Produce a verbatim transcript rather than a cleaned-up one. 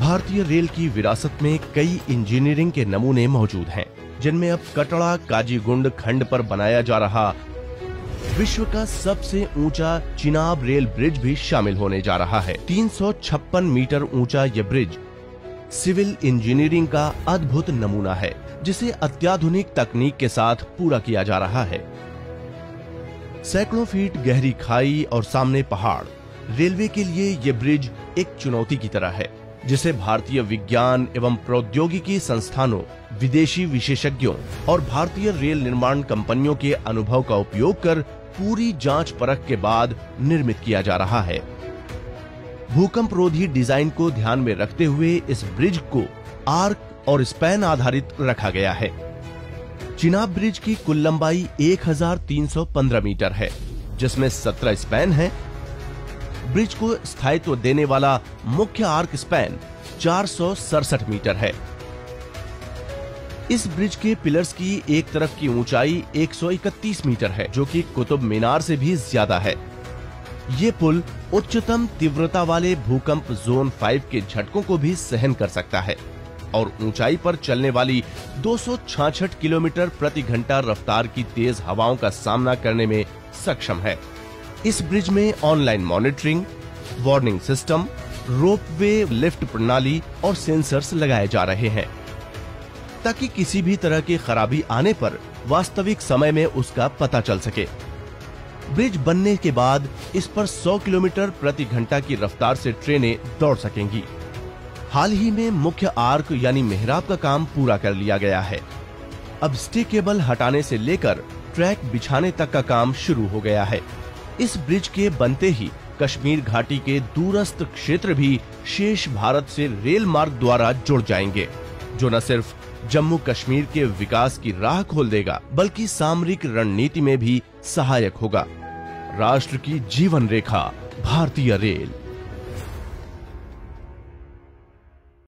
भारतीय रेल की विरासत में कई इंजीनियरिंग के नमूने मौजूद हैं, जिनमें अब कटड़ा काजीगुंड खंड पर बनाया जा रहा विश्व का सबसे ऊंचा चिनाब रेल ब्रिज भी शामिल होने जा रहा है। तीन सौ छप्पन मीटर ऊंचा यह ब्रिज सिविल इंजीनियरिंग का अद्भुत नमूना है, जिसे अत्याधुनिक तकनीक के साथ पूरा किया जा रहा है। सैकड़ों फीट गहरी खाई और सामने पहाड़, रेलवे के लिए ये ब्रिज एक चुनौती की तरह है, जिसे भारतीय विज्ञान एवं प्रौद्योगिकी संस्थानों, विदेशी विशेषज्ञों और भारतीय रेल निर्माण कंपनियों के अनुभव का उपयोग कर पूरी जांच परख के बाद निर्मित किया जा रहा है। भूकंप रोधी डिजाइन को ध्यान में रखते हुए इस ब्रिज को आर्क और स्पैन आधारित रखा गया है। चिनाब ब्रिज की कुल लंबाई एक हज़ार तीन सौ पंद्रह मीटर है, जिसमें सत्रह स्पैन हैं। ब्रिज को स्थायित्व देने वाला मुख्य आर्क स्पैन चार सौ सड़सठ मीटर है। इस ब्रिज के पिलर्स की एक तरफ की ऊंचाई एक सौ इकतीस मीटर है, जो कि कुतुब मीनार से भी ज्यादा है। ये पुल उच्चतम तीव्रता वाले भूकंप जोन पाँच के झटकों को भी सहन कर सकता है और ऊंचाई पर चलने वाली दो सौ छियासठ किलोमीटर प्रति घंटा रफ्तार की तेज हवाओं का सामना करने में सक्षम है। इस ब्रिज में online monitoring, warning system, ropeway lift प्रणाली और सेंसर्स लगाए जा रहे हैं, ताकि किसी भी तरह की खराबी आने पर वास्तविक समय में उसका पता चल सके। ब्रिज बनने के बाद इस पर सौ किलोमीटर प्रति घंटा की रफ्तार से ट्रेनें दौड़ सकेंगी। हाल ही में मुख्य आर्क यानी मेहराब का काम पूरा कर लिया गया है। अब स्टे केबल हटाने से लेकर ट्रैक बिछाने तक का काम शुरू हो गया है। इस ब्रिज के बनते ही कश्मीर घाटी के दूरस्थ क्षेत्र भी शेष भारत से रेल मार्ग द्वारा जुड़ जाएंगे, जो न सिर्फ जम्मू कश्मीर के विकास की राह खोल देगा, बल्कि सामरिक रणनीति में भी सहायक होगा। राष्ट्र की जीवन रेखा, भारतीय रेल।